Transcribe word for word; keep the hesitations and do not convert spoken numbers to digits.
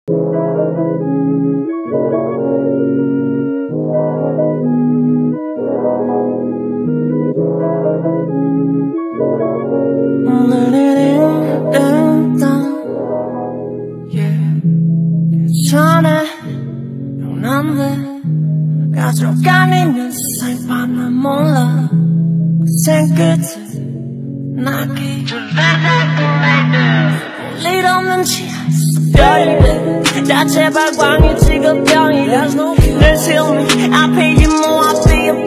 괜찮아 넌 왜 가져가니 내 세상 난 몰라 생 끝에 나기 볼 일 없는 지하에서 별일래 나 제발 광이 지금 병이래 늘 silly I pay you more I pay you